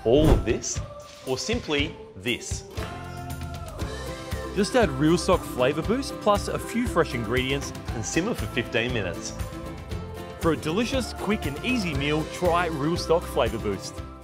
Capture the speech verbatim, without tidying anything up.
all of this, or simply this. Just add Real Stock Flavour Boost plus a few fresh ingredients. And simmer for fifteen minutes. For a delicious, quick and easy meal, try Real Stock Flavour Boost.